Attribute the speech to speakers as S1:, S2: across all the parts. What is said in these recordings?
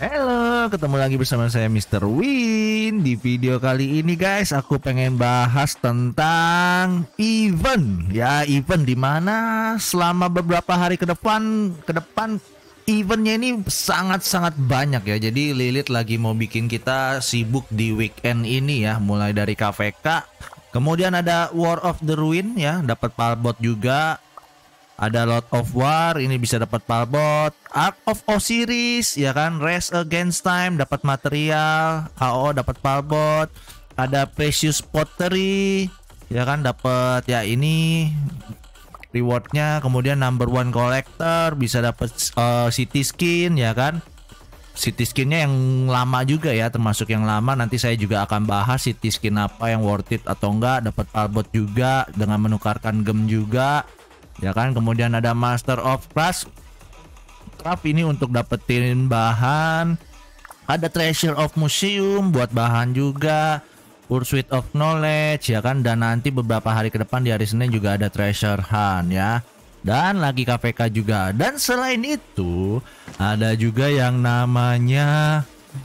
S1: Halo, ketemu lagi bersama saya Mr. Win. Di video kali ini guys, aku pengen bahas tentang event. Ya, event di mana selama beberapa hari ke depan eventnya ini sangat-sangat banyak ya. Jadi Lilith lagi mau bikin kita sibuk di weekend ini ya, mulai dari KVK. Kemudian ada War of the Ruin ya, dapat palbot juga. Ada Lord of War, ini bisa dapat palbot. Ark of Osiris, ya kan. Race Against Time, dapat material. KO dapat palbot. Ada Precious Pottery, ya kan. Dapat ya ini rewardnya. Kemudian number one collector, bisa dapat city skin, ya kan. City skinnya yang lama juga ya, termasuk yang lama. Nanti saya juga akan bahas city skin apa yang worth it atau enggak. Dapat palbot juga dengan menukarkan gem juga. Ya kan, kemudian ada Master of Craft ini untuk dapetin bahan. Ada Treasure of Museum buat bahan juga. Pursuit of Knowledge, ya kan. Dan nanti beberapa hari ke depan di hari Senin juga ada Treasure Hunt ya. Dan lagi KVK juga. Dan selain itu ada juga yang namanya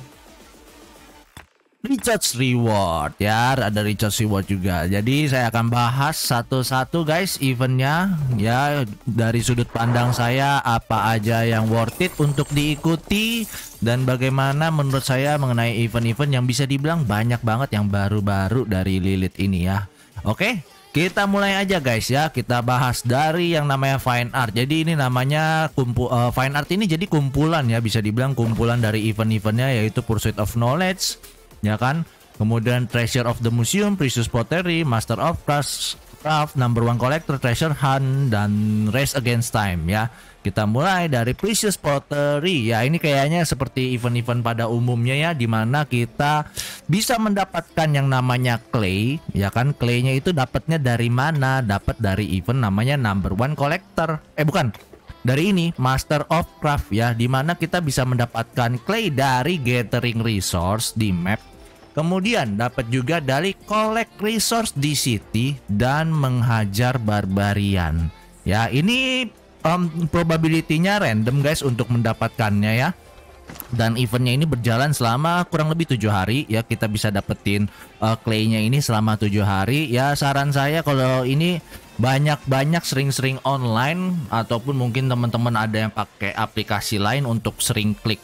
S1: Recharge Reward ya, ada Recharge Reward juga. Jadi saya akan bahas satu-satu guys eventnya ya, dari sudut pandang saya apa aja yang worth it untuk diikuti dan bagaimana menurut saya mengenai event-event yang bisa dibilang banyak banget yang baru-baru dari Lilith ini ya. Oke, kita mulai aja guys ya. Kita bahas dari yang namanya Fine Art. Jadi ini namanya Fine Art ini jadi kumpulan ya, bisa dibilang kumpulan dari event-eventnya, yaitu Pursuit of Knowledge, ya kan, kemudian Treasure of the Museum, Precious Pottery, Master of Craft, Number One Collector, Treasure Hunt, dan Race Against Time ya. Kita mulai dari Precious Pottery ya. Ini kayaknya seperti event-event pada umumnya ya, dimana kita bisa mendapatkan yang namanya clay, ya kan. Claynya itu dapatnya dari mana? Dapat dari event namanya Number One Collector. Bukan, dari ini Master of Craft ya, dimana kita bisa mendapatkan clay dari gathering resource di map. Kemudian dapat juga dari collect resource di city dan menghajar barbarian. Ya, ini probability-nya random guys untuk mendapatkannya ya. Dan eventnya ini berjalan selama kurang lebih 7 hari ya. Kita bisa dapetin clay-nya ini selama 7 hari. Ya, saran saya kalau ini banyak-banyak sering-sering online, ataupun mungkin teman-teman ada yang pakai aplikasi lain untuk sering klik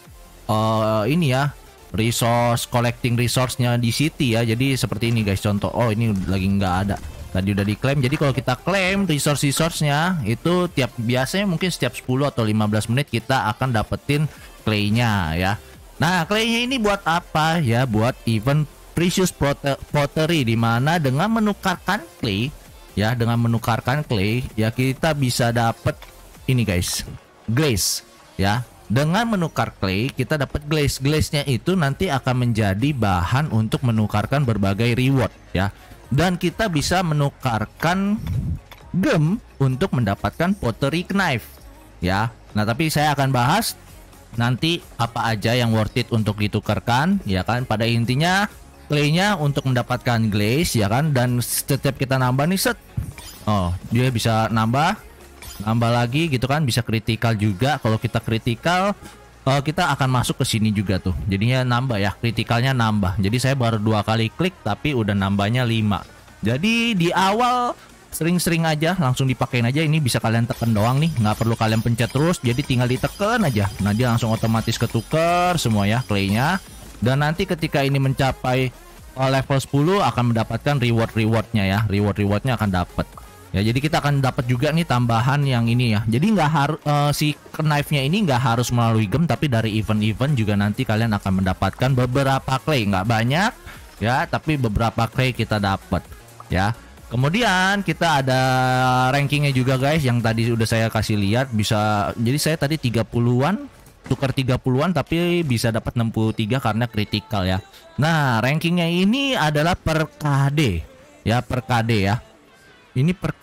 S1: ini ya, resource, collecting resource-nya di city ya. Jadi seperti ini guys, contoh. Oh, ini lagi nggak ada, tadi udah diklaim. Jadi kalau kita klaim resource-nya itu biasanya mungkin setiap 10 atau 15 menit kita akan dapetin clay-nya ya. Nah, clay-nya ini buat apa ya? Buat event Precious Pottery, dimana dengan menukarkan clay ya, dengan menukarkan clay ya, kita bisa dapat ini guys, glaze ya. Dengan menukar clay kita dapat glaze. Glaze-nya itu nanti akan menjadi bahan untuk menukarkan berbagai reward ya. Dan kita bisa menukarkan gem untuk mendapatkan pottery knife ya. Nah, tapi saya akan bahas nanti apa aja yang worth it untuk ditukarkan ya kan. Pada intinya clay-nya untuk mendapatkan glaze ya kan, dan setiap kita nambah nih set, oh dia bisa nambah lagi gitu kan, bisa kritikal juga. Kalau kita kritikal kita akan masuk ke sini juga tuh, jadinya nambah ya, kritikalnya nambah. Jadi saya baru 2 kali klik tapi udah nambahnya 5. Jadi di awal sering-sering aja, langsung dipakein aja. Ini bisa kalian tekan doang nih, nggak perlu kalian pencet terus, jadi tinggal ditekan aja. Nah, dia langsung otomatis ketuker semua ya clay-nya. Dan nanti ketika ini mencapai level 10 akan mendapatkan rewardnya ya. Rewardnya akan dapat ya. Jadi kita akan dapat juga nih tambahan yang ini ya. Jadi nggak harus si knife-nya ini nggak harus melalui gem, tapi dari event-event juga nanti kalian akan mendapatkan beberapa clay. Nggak banyak ya, tapi beberapa clay kita dapat ya. Kemudian kita ada rankingnya juga guys, yang tadi udah saya kasih lihat. Bisa, jadi saya tadi 30-an, tukar 30-an tapi bisa dapat 63 karena kritikal ya. Nah, rankingnya ini adalah per KD ya, per KD ya. Ini per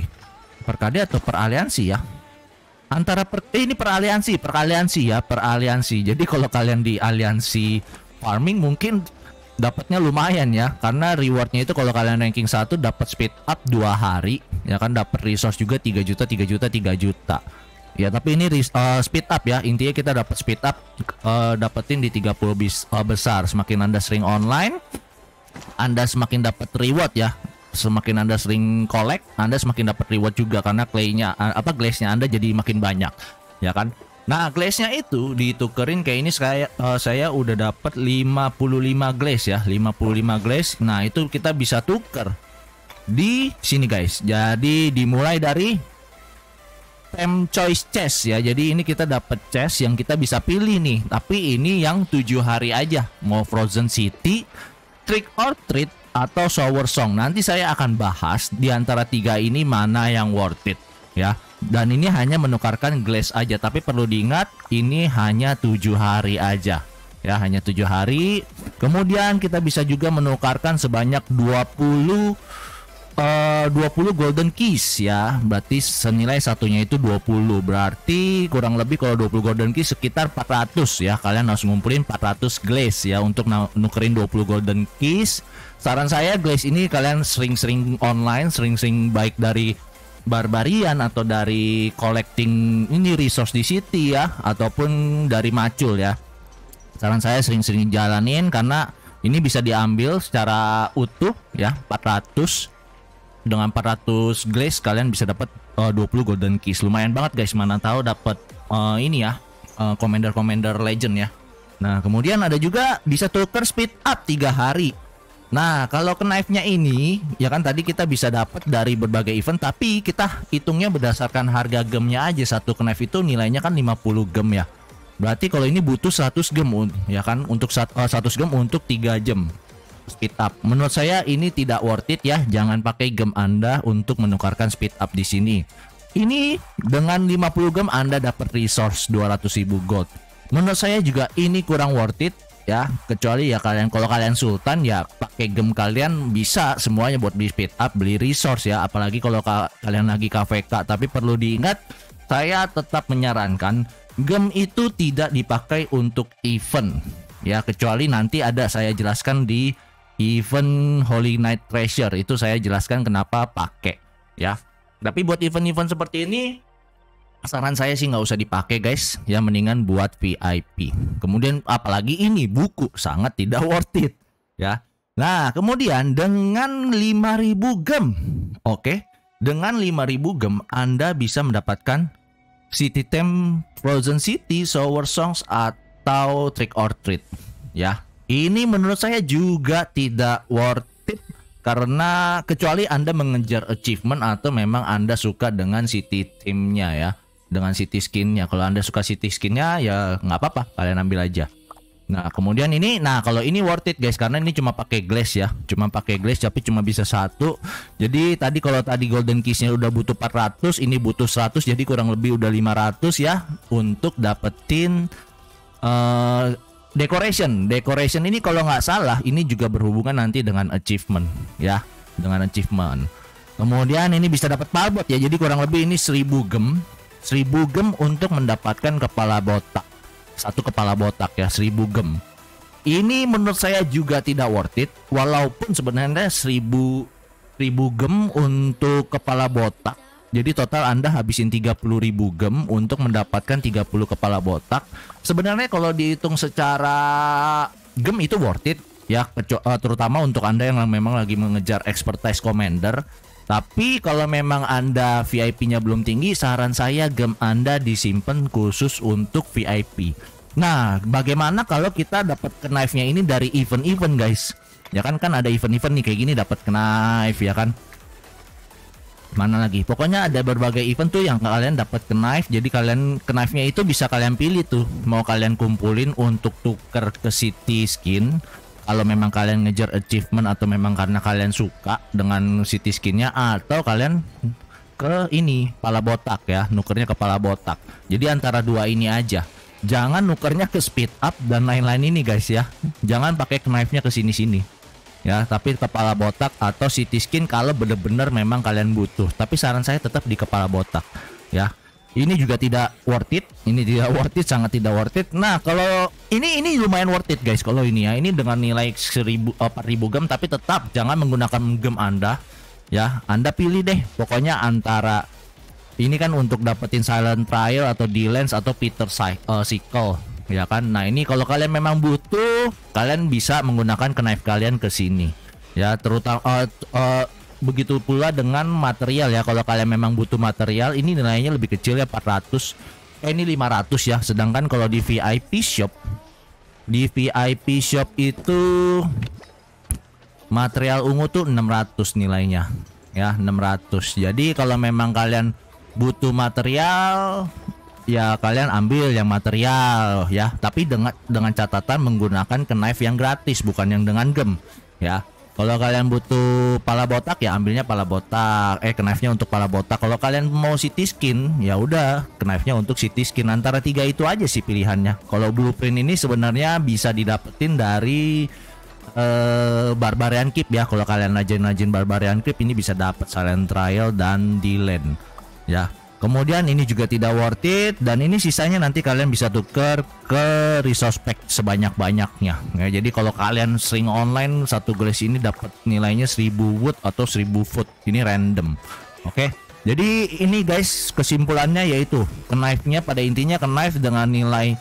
S1: KD atau per aliansi ya. Antara ini per aliansi ya, per aliansi. Jadi kalau kalian di aliansi farming mungkin dapatnya lumayan ya, karena rewardnya itu kalau kalian ranking 1 dapat speed up 2 hari ya kan, dapat resource juga 3 juta Ya, tapi ini speed up ya. Intinya kita dapat speed up, dapetin di 30 besar. Semakin Anda sering online, Anda semakin dapat reward ya. Semakin Anda sering collect, Anda semakin dapat reward juga karena clay-nya glaze-nya Anda jadi makin banyak, ya kan? Nah, glaze-nya itu ditukerin kayak ini, saya udah dapat 55 glaze ya, 55 glaze. Nah, itu kita bisa tuker di sini guys. Jadi dimulai dari Time choice chest ya. Jadi ini kita dapat chest yang kita bisa pilih nih. Tapi ini yang 7 hari aja. Mau Frozen City, Trick or Treat, atau Shower Song. Nanti saya akan bahas di antara 3 ini mana yang worth it ya. Dan ini hanya menukarkan glaze aja. Tapi perlu diingat ini hanya 7 hari aja. Ya, hanya 7 hari. Kemudian kita bisa juga menukarkan sebanyak 20 golden keys ya. Berarti senilai satunya itu 20. Berarti kurang lebih kalau 20 golden keys sekitar 400 ya. Kalian harus ngumpulin 400 glaze ya untuk nukerin 20 golden keys. Saran saya glaze ini kalian sering-sering online, sering-sering baik dari Barbarian atau dari collecting ini resource di city ya, ataupun dari macul ya. Saran saya sering-sering jalanin karena ini bisa diambil secara utuh ya, 400. Dengan 400 glaze kalian bisa dapat 20 golden keys. Lumayan banget guys, mana tahu dapat ini ya, commander legend ya. Nah, kemudian ada juga bisa tuker speed up 3 hari. Nah, kalau knife-nya ini ya kan tadi kita bisa dapat dari berbagai event, tapi kita hitungnya berdasarkan harga gemnya aja. Satu knife itu nilainya kan 50 gem ya. Berarti kalau ini butuh 100 gem ya kan, untuk 100 gem untuk 3 jam. Speed up. Menurut saya ini tidak worth it ya. Jangan pakai gem Anda untuk menukarkan speed up di sini. Ini dengan 50 gem Anda dapat resource 200.000 gold. Menurut saya juga ini kurang worth it ya. Kecuali ya kalau kalian sultan ya pakai gem kalian bisa semuanya buat beli speed up, beli resource ya. Apalagi kalau kalian lagi KVK. Tapi perlu diingat, saya tetap menyarankan gem itu tidak dipakai untuk event ya. Kecuali nanti ada saya jelaskan di event Holy Night Treasure, itu saya jelaskan kenapa pakai ya. Tapi buat event-event seperti ini saran saya sih nggak usah dipakai guys ya, mendingan buat VIP. Kemudian apalagi ini buku sangat tidak worth it ya. Nah, kemudian dengan 5.000 gem, oke, dengan 5.000 gem Anda bisa mendapatkan City Theme, Frozen City, Shower Songs, atau Trick or Treat ya. Ini menurut saya juga tidak worth it karena kecuali Anda mengejar achievement atau memang Anda suka dengan city theme-nya ya, dengan city skin-nya. Kalau Anda suka city skin-nya ya nggak apa-apa, kalian ambil aja. Nah, kemudian ini, nah kalau ini worth it guys karena ini cuma pakai glaze ya, cuma pakai glaze tapi cuma bisa 1. Jadi tadi kalau tadi golden keys-nya udah butuh 400, ini butuh 100, jadi kurang lebih udah 500 ya untuk dapetin decoration ini. Kalau nggak salah ini juga berhubungan nanti dengan achievement ya, dengan achievement. Kemudian ini bisa dapat palbot ya, jadi kurang lebih ini 1000 gem untuk mendapatkan kepala botak, satu kepala botak ya, 1000 gem. Ini menurut saya juga tidak worth it, walaupun sebenarnya 1000 gem untuk kepala botak. Jadi total Anda habisin 30.000 gem untuk mendapatkan 30 kepala botak. Sebenarnya kalau dihitung secara gem itu worth it ya, terutama untuk Anda yang memang lagi mengejar expertise commander. Tapi kalau memang Anda VIP-nya belum tinggi, saran saya gem Anda disimpan khusus untuk VIP. Nah, bagaimana kalau kita dapat knife-nya ini dari event-event guys? Ya kan ada event-event nih kayak gini dapat knife ya kan. Mana lagi? Pokoknya ada berbagai event tuh yang kalian dapat knife. Jadi kalian knife-nya itu bisa kalian pilih tuh. Mau kalian kumpulin untuk tuker ke city skin kalau memang kalian ngejar achievement, atau memang karena kalian suka dengan city skinnya, atau kalian ke ini kepala botak ya, nukernya kepala botak. Jadi antara dua ini aja. Jangan nukernya ke speed up dan lain-lain ini guys ya. Jangan pakai knife-nya ke sini-sini. Ya, tapi kepala botak atau city skin kalau bener-bener memang kalian butuh. Tapi saran saya tetap di kepala botak ya. Ini juga tidak worth it. Ini tidak worth it, sangat tidak worth it. Nah, kalau ini lumayan worth it guys. Kalau ini ya, ini dengan nilai 4.000 gem, tapi tetap jangan menggunakan gem Anda ya. Anda pilih deh pokoknya antara Ini kan untuk dapetin Silent Trial atau D-Lens atau Peter Cycle, ya kan. Nah ini kalau kalian memang butuh, kalian bisa menggunakan knife kalian ke sini, ya. Terutama begitu pula dengan material ya. Kalau kalian memang butuh material, ini nilainya lebih kecil ya, 400. Ini 500 ya. Sedangkan kalau di VIP shop, itu material ungu tuh 600 nilainya, ya 600. Jadi kalau memang kalian butuh material, ya kalian ambil yang material ya, tapi dengan catatan menggunakan knife yang gratis, bukan yang dengan gem ya. Kalau kalian butuh pala botak ya ambilnya pala botak, knife-nya untuk pala botak. Kalau kalian mau city skin ya udah knife-nya untuk city skin. Antara tiga itu aja sih pilihannya. Kalau blueprint ini sebenarnya bisa didapetin dari Barbarian Keep ya. Kalau kalian rajin Barbarian Keep ini bisa dapat Silent Trial dan D-Lens ya. Kemudian ini juga tidak worth it, dan ini sisanya nanti kalian bisa tuker ke resource pack sebanyak-banyaknya ya. Jadi kalau kalian sering online, satu glass ini dapat nilainya 1000 wood atau 1000 food, ini random. Oke. Jadi ini guys kesimpulannya yaitu knife-nya pada intinya knife dengan nilai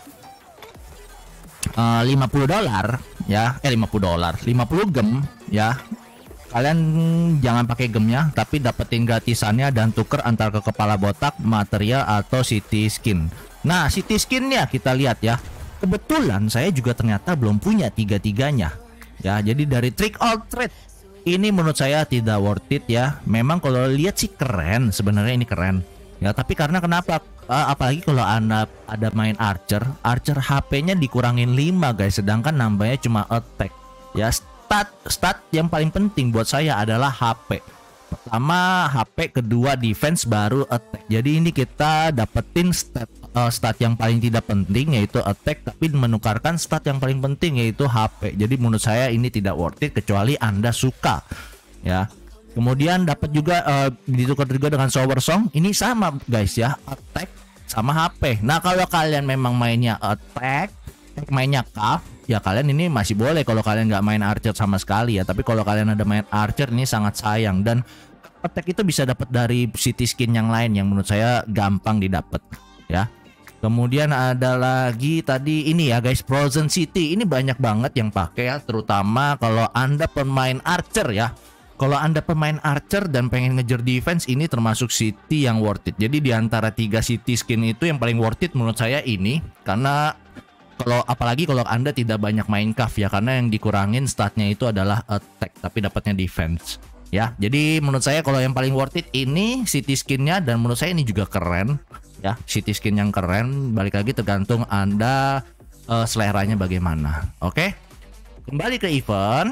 S1: $50 ya, $50, 50 gem ya. Kalian jangan pakai gemnya, tapi dapetin gratisannya dan tuker antar ke kepala botak, material atau city skin. Nah, city skinnya kita lihat ya. Kebetulan saya juga ternyata belum punya tiga-tiganya. Ya, jadi dari trick or treat ini menurut saya tidak worth it ya. Memang kalau lihat sih keren, sebenarnya ini keren. Ya, tapi karena kenapa? Apalagi kalau Anda ada main Archer HP-nya dikurangin 5 guys, sedangkan nambahnya cuma attack. Ya, stat yang paling penting buat saya adalah HP. Pertama HP, kedua defense, baru attack. Jadi ini kita dapetin stat yang paling tidak penting yaitu attack, tapi menukarkan stat yang paling penting yaitu HP. Jadi menurut saya ini tidak worth it kecuali Anda suka ya. Kemudian dapat juga ditukar juga dengan Shower Song. Ini sama guys ya, attack sama HP. Nah kalau kalian memang mainnya attack, mainnya cuff, ya kalian ini masih boleh kalau kalian nggak main Archer sama sekali ya. Tapi kalau kalian ada main Archer ini sangat sayang, dan attack itu bisa dapat dari city skin yang lain yang menurut saya gampang didapat ya. Kemudian ada lagi tadi ini ya guys, Frozen City. Ini banyak banget yang pakai ya, terutama kalau Anda pemain Archer ya. Kalau Anda pemain Archer dan pengen ngejar defense, ini termasuk city yang worth it. Jadi di antara 3 city skin itu yang paling worth it menurut saya ini, karena apalagi kalau Anda tidak banyak main cuff ya, karena yang dikurangin statnya itu adalah attack tapi dapatnya defense ya. Jadi menurut saya kalau yang paling worth it ini city skinnya, dan menurut saya ini juga keren ya, city skin yang keren. Balik lagi tergantung Anda seleranya bagaimana. Oke, kembali ke event.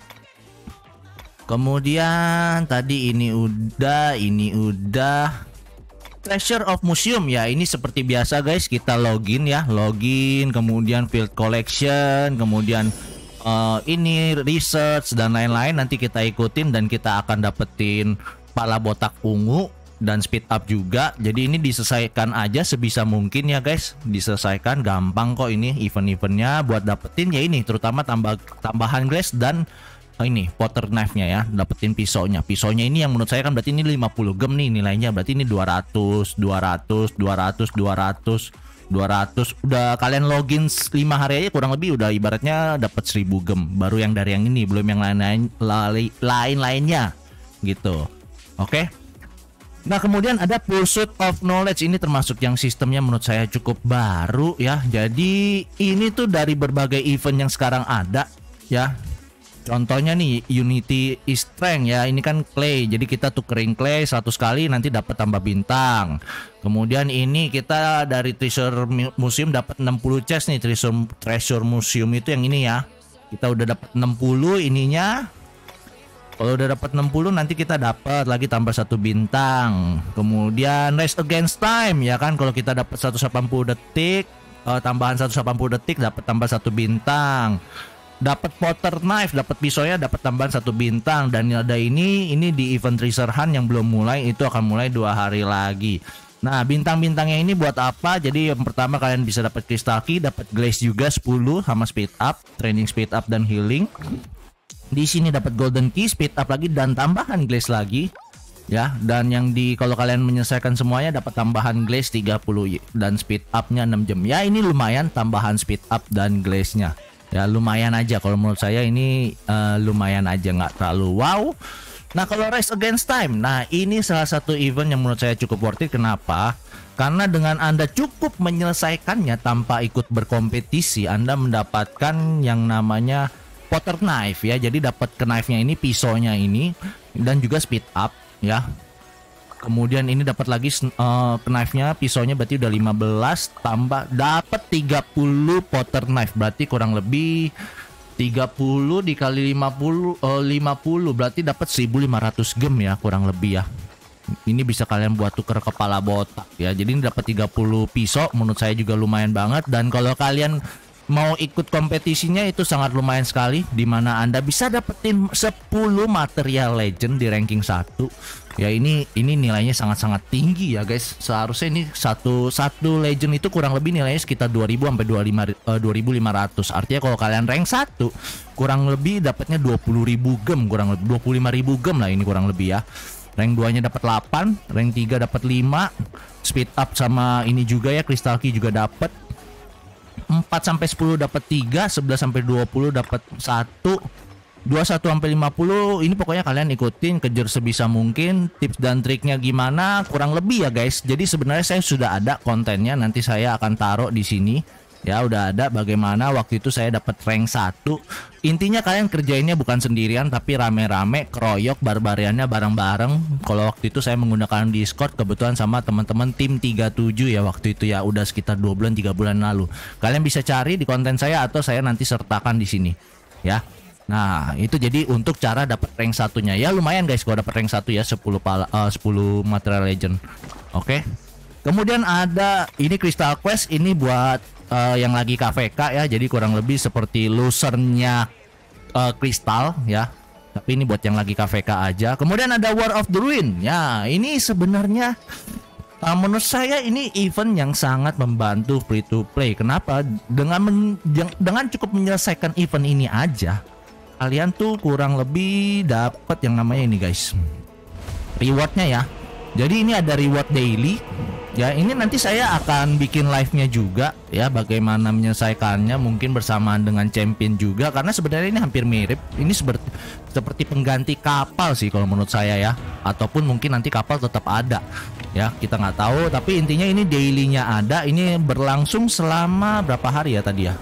S1: Kemudian tadi ini udah Treasure of Museum ya. Ini seperti biasa guys, kita login ya, kemudian field collection, kemudian ini research dan lain-lain. Nanti kita ikutin dan kita akan dapetin pala botak ungu dan speed up juga. Jadi ini diselesaikan aja sebisa mungkin ya guys, diselesaikan gampang kok ini event-eventnya buat dapetin ya ini, terutama tambahan glass dan ini potter knife-nya ya, dapetin pisaunya. Pisaunya ini yang menurut saya kan berarti ini 50 gem nih nilainya, berarti ini 200. Udah kalian login 5 hari aja kurang lebih udah ibaratnya dapat 1000 gem. Baru yang dari yang ini, belum yang lain-lainnya gitu. Oke. Nah, kemudian ada Pursuit of Knowledge. Ini termasuk yang sistemnya menurut saya cukup baru ya. Jadi ini tuh dari berbagai event yang sekarang ada ya. Contohnya nih Unity Strength ya, ini kan clay, jadi kita tukerin clay 100 kali nanti dapat tambah bintang. Kemudian ini kita dari Treasure Museum dapat 60 chest nih, Treasure Museum itu yang ini ya. Kita udah dapat 60 ininya. Kalau udah dapat 60 nanti kita dapat lagi tambah 1 bintang. Kemudian Race Against Time ya kan, kalau kita dapat 180 detik, tambahan 180 detik dapat tambah 1 bintang. Dapat potter knife, dapat pisaunya dapat tambahan 1 bintang. Dan ada ini di event Treasure Hunt yang belum mulai, itu akan mulai 2 hari lagi. Nah, bintang-bintangnya ini buat apa? Jadi yang pertama kalian bisa dapat crystal key, dapat glaze juga 10 sama speed up, training speed up dan healing. Di sini dapat golden key, speed up lagi dan tambahan glaze lagi. ya. Dan yang di kalau kalian menyelesaikan semuanya dapat tambahan glaze 30 dan speed up-nya 6 jam. Ya ini lumayan tambahan speed up dan glaze-nya. Ya lumayan aja kalau menurut saya ini lumayan aja, nggak terlalu wow. Nah kalau Race Against Time, nah ini salah satu event yang menurut saya cukup worth it. Kenapa? Karena dengan Anda cukup menyelesaikannya tanpa ikut berkompetisi, Anda mendapatkan yang namanya Potter Knife ya. Jadi dapat knife-nya ini, pisaunya ini, dan juga speed up ya. Kemudian ini dapat lagi knife-nya, pisaunya berarti udah 15 tambah dapat 30 Potter Knife, berarti kurang lebih 30 dikali 50 berarti dapat 1500 gem ya kurang lebih ya. Ini bisa kalian buat tuker kepala botak ya. Jadi ini dapat 30 pisau, menurut saya juga lumayan banget. Dan kalau kalian mau ikut kompetisinya itu sangat lumayan sekali, dimana Anda bisa dapetin 10 material legend di ranking 1. Ya ini nilainya sangat-sangat tinggi ya guys. Seharusnya ini satu legend itu kurang lebih nilainya sekitar 2000 sampai 2500. Artinya kalau kalian rank 1 kurang lebih dapatnya 20.000 gem, kurang lebih 25.000 gem lah ini kurang lebih ya. Rank 2-nya dapat 8, rank 3 dapat 5, speed up sama ini juga ya, crystal key juga dapat. 4 sampai 10 dapat 3, 11 sampai 20 dapat 1. 21 sampai 50 ini pokoknya kalian ikutin, kejar sebisa mungkin. Tips dan triknya gimana kurang lebih ya guys. Jadi sebenarnya saya sudah ada kontennya, nanti saya akan taruh di sini. Ya udah ada bagaimana waktu itu saya dapat rank 1. Intinya kalian kerjainnya bukan sendirian tapi rame-rame, keroyok barbariannya bareng-bareng. Kalau waktu itu saya menggunakan Discord kebetulan sama teman-teman tim 37 ya waktu itu ya, udah sekitar 2 bulan 3 bulan lalu. Kalian bisa cari di konten saya atau saya nanti sertakan di sini ya. Nah itu jadi untuk cara dapat rank 1-nya ya lumayan guys. Kalau dapat rank 1 ya 10 material legend. Oke. Kemudian ada ini Crystal Quest, ini buat yang lagi KVK ya. Jadi kurang lebih seperti losernya Crystal ya. Tapi ini buat yang lagi KVK aja. Kemudian ada War of the Ruin. Ya ini sebenarnya menurut saya ini event yang sangat membantu free to play. Kenapa? Dengan cukup menyelesaikan event ini aja, kalian tuh kurang lebih dapat yang namanya ini guys, rewardnya ya. Jadi ini ada reward daily ya. Ini nanti saya akan bikin live-nya juga ya, bagaimana menyelesaikannya mungkin bersamaan dengan champion juga, karena sebenarnya ini hampir mirip. Ini seperti pengganti kapal sih kalau menurut saya ya, ataupun mungkin nanti kapal tetap ada ya, kita nggak tahu. Tapi intinya ini daily-nya ada. Ini berlangsung selama berapa hari ya tadi ya,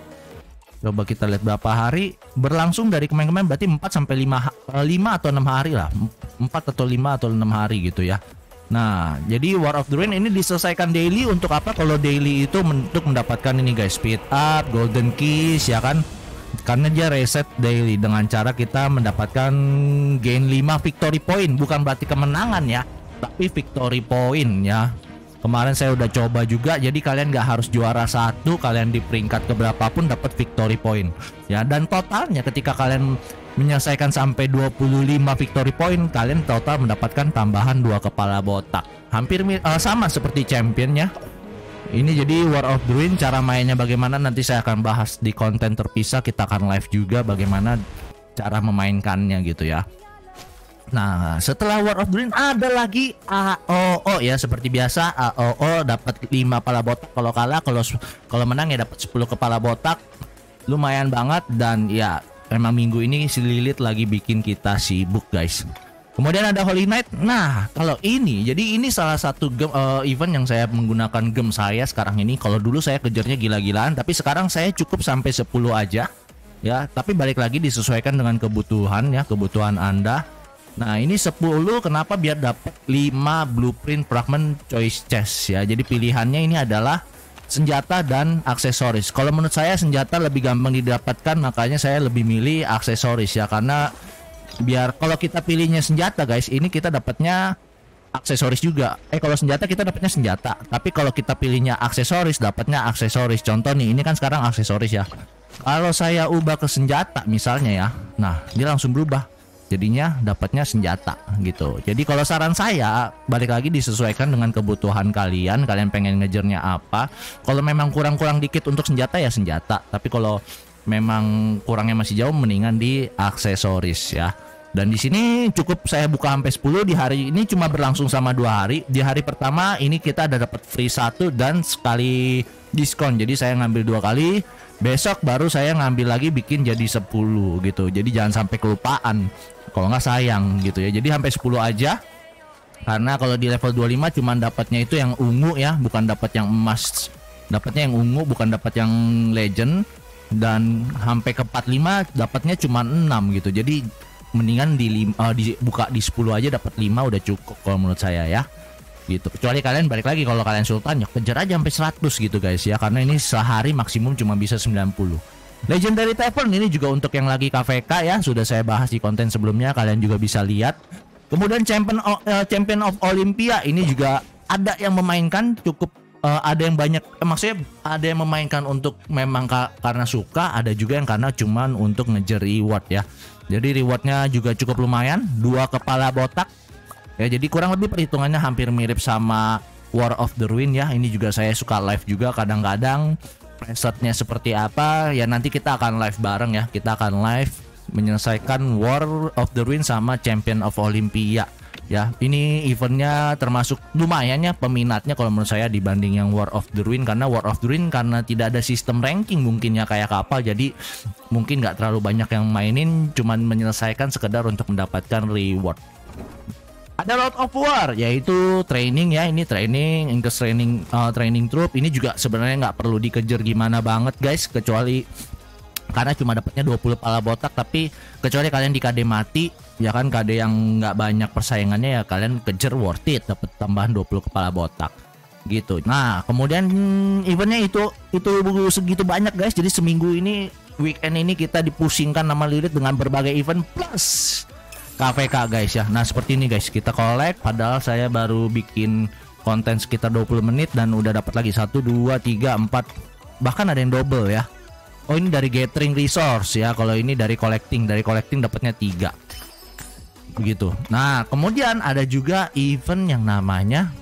S1: coba kita lihat berapa hari berlangsung dari kemarin-kemarin, berarti 4 sampai 5 atau 6 hari lah. 4 atau 5 atau 6 hari gitu ya. Nah, jadi War of the Ruin ini diselesaikan daily. Untuk apa? Kalau daily itu untuk mendapatkan ini guys, speed up, golden keys ya kan. Karena dia reset daily dengan cara kita mendapatkan gain 5 victory point. Bukan berarti kemenangan ya, tapi victory point ya. Kemarin saya udah coba juga, jadi kalian nggak harus juara 1, kalian di peringkat keberapapun dapat victory point ya. Dan totalnya ketika kalian menyelesaikan sampai 25 victory point, kalian total mendapatkan tambahan 2 kepala botak. Hampir sama seperti championnya. Ini jadi War of the Ruin, cara mainnya bagaimana nanti saya akan bahas di konten terpisah. Kita akan live juga bagaimana cara memainkannya gitu ya. Nah, setelah War of the Ruin ada lagi AOO ya, seperti biasa AOO dapat 5 kepala botak kalau kalah. Kalau menang ya dapat 10 kepala botak. Lumayan banget. Dan ya memang minggu ini si Lilith lagi bikin kita sibuk guys. Kemudian ada Holy Knight. Nah, kalau ini jadi ini salah satu event yang saya menggunakan gem saya sekarang ini. Kalau dulu saya kejarnya gila-gilaan, tapi sekarang saya cukup sampai 10 aja ya. Tapi balik lagi disesuaikan dengan kebutuhan ya, kebutuhan Anda. Nah ini 10, kenapa? Biar dapat 5 blueprint fragment choice chest ya. Jadi pilihannya ini adalah senjata dan aksesoris. Kalau menurut saya senjata lebih gampang didapatkan, makanya saya lebih milih aksesoris ya. Karena biar kalau kita pilihnya senjata guys, ini kita dapatnya aksesoris juga. Kalau senjata kita dapatnya senjata, tapi kalau kita pilihnya aksesoris dapatnya aksesoris. Contoh nih, ini kan sekarang aksesoris ya. Kalau saya ubah ke senjata misalnya ya, nah dia langsung berubah. Jadinya dapatnya senjata gitu. Jadi kalau saran saya balik lagi disesuaikan dengan kebutuhan kalian. Kalian pengen ngejarnya apa? Kalau memang kurang-kurang dikit untuk senjata ya senjata. Tapi kalau memang kurangnya masih jauh, mendingan di aksesoris ya. Dan di sini cukup saya buka sampai 10. Di hari ini cuma berlangsung sama 2 hari. Di hari pertama ini kita ada dapat free 1 dan sekali diskon. Jadi saya ngambil 2 kali. Besok baru saya ngambil lagi bikin jadi 10 gitu. Jadi jangan sampai kelupaan. Kalau nggak sayang gitu ya. Jadi sampai 10 aja. Karena kalau di level 25 cuma dapatnya itu yang ungu ya, bukan dapat yang emas. Dapatnya yang ungu, bukan dapat yang legend. Dan sampai ke 45 dapatnya cuma 6 gitu. Jadi mendingan dibuka di 10 aja dapat 5 udah cukup kalau menurut saya ya. Gitu. Kecuali kalian balik lagi kalau kalian sultan ya kejar aja sampai 100 gitu guys ya, karena ini sehari maksimum cuma bisa 90. Legendary Tavern ini juga untuk yang lagi KVK ya, sudah saya bahas di konten sebelumnya, kalian juga bisa lihat. Kemudian Champion of Olympia ini juga ada yang memainkan cukup ada yang banyak, maksudnya ada yang memainkan untuk memang karena suka, ada juga yang karena cuman untuk ngejar reward ya. Jadi rewardnya juga cukup lumayan, 2 kepala botak ya, jadi kurang lebih perhitungannya hampir mirip sama War of the Ruin ya. Ini juga saya suka live juga kadang-kadang. Presetnya seperti apa ya, nanti kita akan live bareng ya. Kita akan live menyelesaikan War of the Ruin sama Champion of Olympia ya. Ini eventnya termasuk lumayan ya peminatnya kalau menurut saya dibanding yang War of the Ruin, karena War of the Ruin karena tidak ada sistem ranking mungkinnya kayak kapal, jadi mungkin nggak terlalu banyak yang mainin, cuman menyelesaikan sekedar untuk mendapatkan reward. Ada Lord of War yaitu training ya, ini training Inggris training troop. Ini juga sebenarnya nggak perlu dikejar gimana banget guys, kecuali karena cuma dapatnya 20 kepala botak, tapi kecuali kalian di KD mati ya kan, KD yang nggak banyak persaingannya ya kalian kejar worth it, dapat tambahan 20 kepala botak gitu. Nah kemudian eventnya itu segitu banyak guys, jadi seminggu ini weekend ini kita dipusingkan nama Lilit dengan berbagai event plus KVK guys ya. Nah seperti ini guys, kita collect padahal saya baru bikin konten sekitar 20 menit dan udah dapat lagi 1, 2, 3, 4, bahkan ada yang double ya. Oh ini dari gathering resource ya, kalau ini dari collecting dapatnya 3 begitu. Nah kemudian ada juga event yang namanya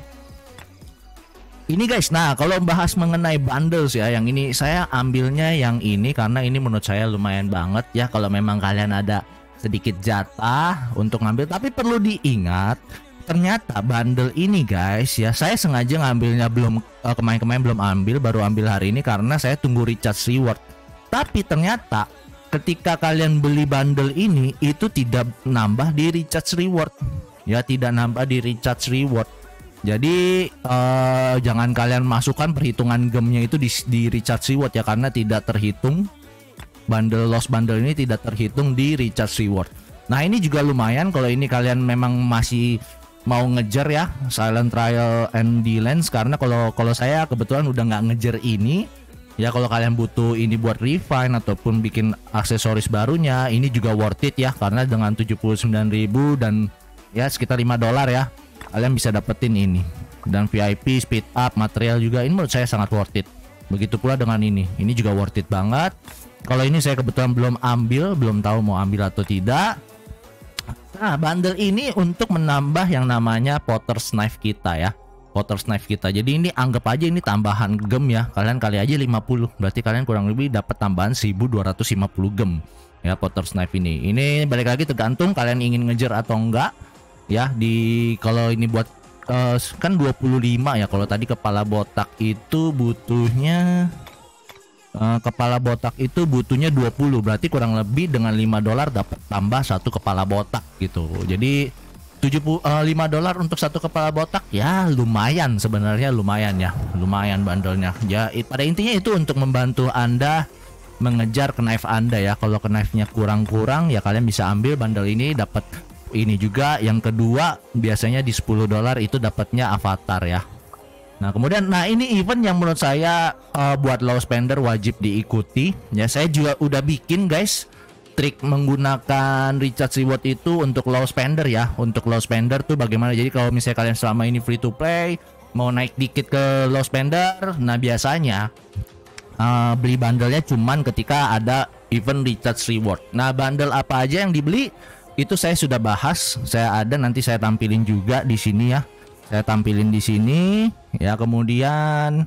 S1: ini guys. Nah kalau bahas mengenai bundles ya, yang ini saya ambilnya yang ini karena ini menurut saya lumayan banget ya. Kalau memang kalian ada sedikit jatah untuk ngambil, tapi perlu diingat ternyata bundle ini guys ya, saya sengaja ngambilnya belum kemarin belum ambil, baru ambil hari ini karena saya tunggu recharge reward. Tapi ternyata ketika kalian beli bundle ini itu tidak nambah di recharge reward ya, tidak nambah di recharge reward. Jadi jangan kalian masukkan perhitungan gemnya itu di recharge reward ya, karena tidak terhitung. Lost bundle ini tidak terhitung di recharge reward. Nah ini juga lumayan kalau ini kalian memang masih mau ngejar ya Silent Trial and the Lens, karena kalau saya kebetulan udah nggak ngejar ini ya. Kalau kalian butuh ini buat refine ataupun bikin aksesoris barunya, ini juga worth it ya, karena dengan 79.000 dan ya sekitar $5 ya kalian bisa dapetin ini, dan VIP, speed up, material juga, ini menurut saya sangat worth it. Begitu pula dengan ini juga worth it banget. Kalau ini saya kebetulan belum ambil, belum tahu mau ambil atau tidak. Nah bundle ini untuk menambah yang namanya Potter's Knife kita ya, Potter's Knife kita. Jadi ini anggap aja ini tambahan gem ya, kalian kali aja 50, berarti kalian kurang lebih dapat tambahan 1250 gem ya Potter's Knife ini. Ini balik lagi tergantung kalian ingin ngejar atau enggak ya. Kalau ini buat kan 25 ya, kalau tadi kepala botak itu butuhnya kepala botak itu butuhnya 20, berarti kurang lebih dengan $5 dapat tambah 1 kepala botak gitu. Jadi $5 untuk 1 kepala botak ya lumayan, sebenarnya lumayan ya, lumayan bundlenya ya. Pada intinya itu untuk membantu Anda mengejar knife Anda ya. Kalau knife-nya kurang ya kalian bisa ambil bundle ini, dapat ini juga. Yang kedua biasanya di $10 itu dapatnya avatar ya. Nah kemudian ini event yang menurut saya buat low spender wajib diikuti ya. Saya juga udah bikin guys trik menggunakan recharge reward itu untuk low spender ya. Untuk low spender tuh bagaimana, jadi kalau misalnya kalian selama ini free to play mau naik dikit ke low spender, nah biasanya beli bundlenya cuman ketika ada event recharge reward. Nah bundle apa aja yang dibeli itu saya sudah bahas, saya ada, nanti saya tampilin juga di sini ya. Saya tampilin di sini ya. Kemudian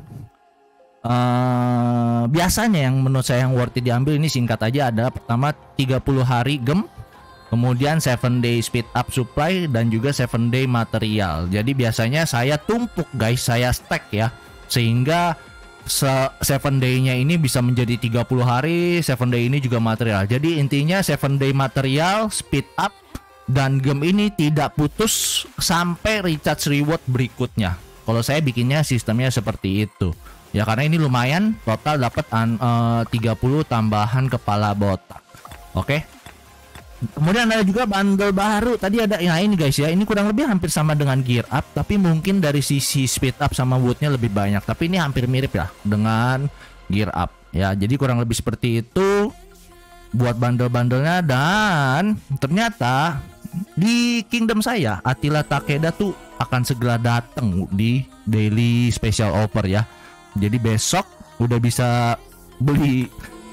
S1: biasanya yang menurut saya yang worth it diambil ini singkat aja adalah pertama 30 hari gem kemudian 7 day speed up supply, dan juga 7 day material. Jadi biasanya saya tumpuk guys, saya stack ya, sehingga 7 day-nya ini bisa menjadi 30 hari, 7 day ini juga material. Jadi intinya 7 day material, speed up, dan game ini tidak putus sampai recharge reward berikutnya. Kalau saya bikinnya sistemnya seperti itu. Ya karena ini lumayan, total dapat 30 tambahan kepala botak. Oke. Kemudian ada juga bundle baru. Tadi ada, nah ini guys ya, ini kurang lebih hampir sama dengan gear up, tapi mungkin dari sisi speed up sama woodnya lebih banyak. Tapi ini hampir mirip ya dengan gear up. Ya, jadi kurang lebih seperti itu buat bundle-bandelnya. Dan ternyata di kingdom saya, Attila Takeda tuh akan segera datang di daily special offer ya. Jadi besok udah bisa beli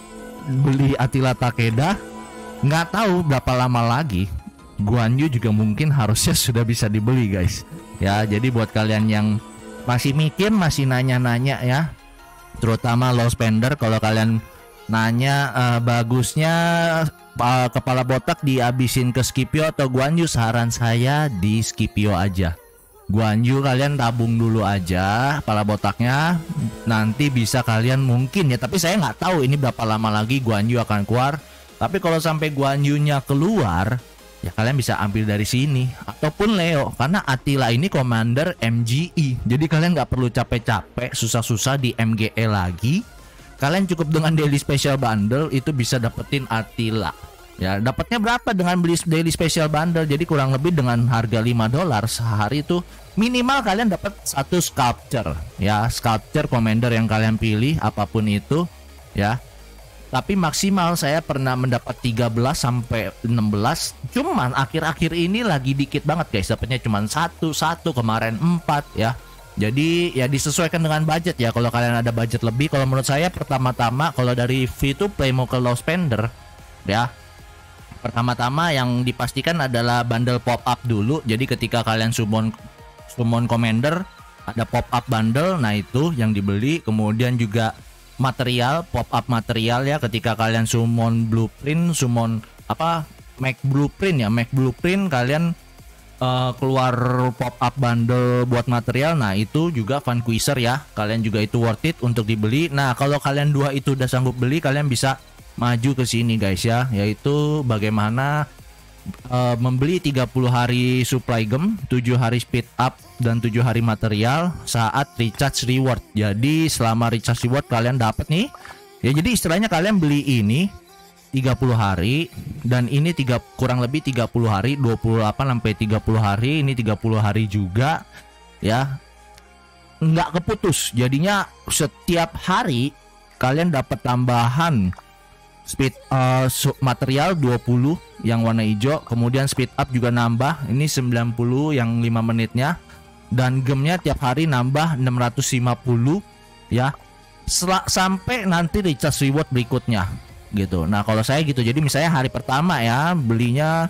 S1: Attila Takeda. Nggak tahu berapa lama lagi Guan Yu juga mungkin harusnya sudah bisa dibeli guys. Ya, jadi buat kalian yang masih mikir, masih nanya-nanya ya, terutama low spender, kalau kalian nanya bagusnya kepala botak dihabisin ke Scipio atau Guan Yu, saran saya di Scipio aja. Guan Yu kalian tabung dulu aja kepala botaknya, nanti bisa kalian mungkin ya, tapi saya nggak tahu ini berapa lama lagi Guan Yu akan keluar. Tapi kalau sampai Guan Yu-nya keluar, ya kalian bisa ambil dari sini ataupun Leo, karena Attila ini commander MGE. Jadi kalian nggak perlu capek-capek susah-susah di MGE lagi. Kalian cukup dengan daily special bundle itu bisa dapetin Attila. Ya, dapatnya berapa dengan beli daily special bundle? Jadi kurang lebih dengan harga $5 sehari itu minimal kalian dapat satu sculpture. Ya, sculpture commander yang kalian pilih apapun itu, ya. Tapi maksimal saya pernah mendapat 13 sampai 16. Cuman akhir-akhir ini lagi dikit banget guys, dapatnya cuman satu kemarin 4 ya. Jadi ya disesuaikan dengan budget ya. Kalau kalian ada budget lebih, kalau menurut saya pertama-tama kalau dari free to play mau ke low spender ya, pertama-tama yang dipastikan adalah bundle pop up dulu. Jadi ketika kalian summon commander ada pop up bundle, nah itu yang dibeli. Kemudian juga material, pop up material ya, ketika kalian summon blueprint, make blueprint kalian keluar pop up bundle buat material. Nah itu juga Vanquisher ya, kalian juga itu worth it untuk dibeli. Nah kalau kalian dua itu udah sanggup beli, kalian bisa maju ke sini guys ya, yaitu bagaimana membeli 30 hari supply gem, 7 hari speed up, dan 7 hari material saat recharge reward. Jadi selama recharge reward kalian dapat nih ya, jadi istilahnya kalian beli ini 30 hari dan ini kurang lebih 30 hari, 28 sampai 30 hari, ini 30 hari juga ya, nggak keputus. Jadinya setiap hari kalian dapat tambahan speed material 20 yang warna hijau, kemudian speed up juga nambah, ini 90 yang 5 menitnya, dan gemnya tiap hari nambah 650 ya, sampai nanti recharge reward berikutnya gitu. Nah kalau saya gitu, jadi misalnya hari pertama ya belinya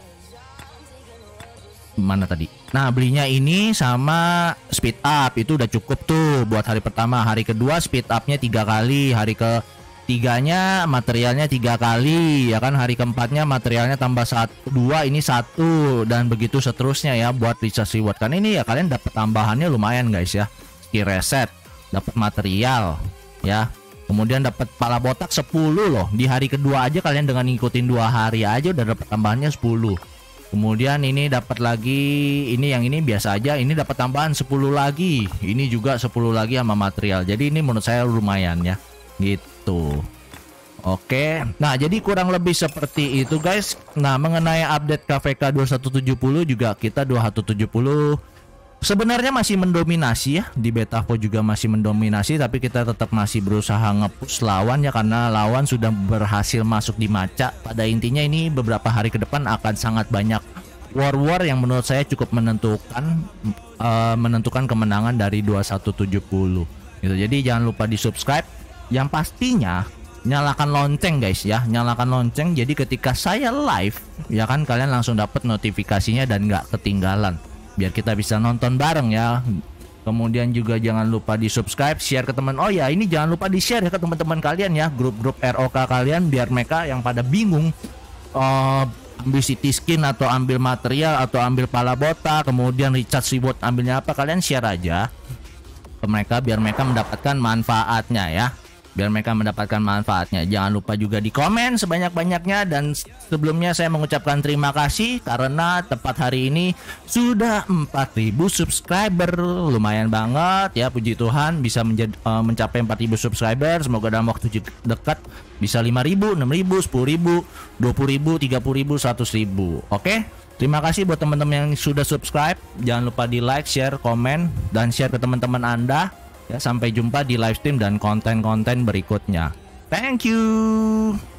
S1: mana tadi, nah belinya ini sama speed up itu udah cukup tuh buat hari pertama. Hari kedua speed upnya 3 kali, hari ketiganya materialnya 3 kali ya kan, hari keempatnya materialnya tambah 2, ini 1, dan begitu seterusnya ya buat recharge reward. Karena ini ya kalian dapat tambahannya lumayan guys ya, skill reset, dapat material ya, kemudian dapat pala botak 10 loh di hari kedua aja. Kalian dengan ngikutin 2 hari aja udah dapat tambahannya 10. Kemudian ini dapat lagi, ini yang ini biasa aja, ini dapat tambahan 10 lagi, ini juga 10 lagi sama material. Jadi ini menurut saya lumayan ya gitu. Oke, nah jadi kurang lebih seperti itu guys. Nah mengenai update KVK 2170 juga, kita 2170 sebenarnya masih mendominasi ya, di Betavo juga masih mendominasi, tapi kita tetap masih berusaha nge-push lawan ya, karena lawan sudah berhasil masuk di maca. Pada intinya ini beberapa hari ke depan akan sangat banyak war yang menurut saya cukup menentukan kemenangan dari 2170 gitu. Jadi jangan lupa di subscribe, yang pastinya nyalakan lonceng guys ya, nyalakan lonceng. Jadi ketika saya live ya kan, kalian langsung dapat notifikasinya dan nggak ketinggalan, biar kita bisa nonton bareng ya. Kemudian juga jangan lupa di subscribe, share ke teman. Oh ya, ini jangan lupa di share ya ke teman-teman kalian ya, grup-grup ROK kalian, biar mereka yang pada bingung ambil city skin atau ambil material atau ambil pala bota, kemudian recharge reward ambilnya apa, kalian share aja ke mereka biar mereka mendapatkan manfaatnya ya. Biar mereka mendapatkan manfaatnya. Jangan lupa juga di komen sebanyak-banyaknya. Dan sebelumnya saya mengucapkan terima kasih karena tepat hari ini sudah 4.000 subscriber. Lumayan banget ya, puji Tuhan bisa mencapai 4.000 subscriber. Semoga dalam waktu dekat bisa 5.000, 6.000, 10.000, 20.000, 30.000, 100.000. Oke? Terima kasih buat teman-teman yang sudah subscribe. Jangan lupa di like, share, komen, dan share ke teman-teman Anda. Ya, sampai jumpa di live stream dan konten-konten berikutnya. Thank you.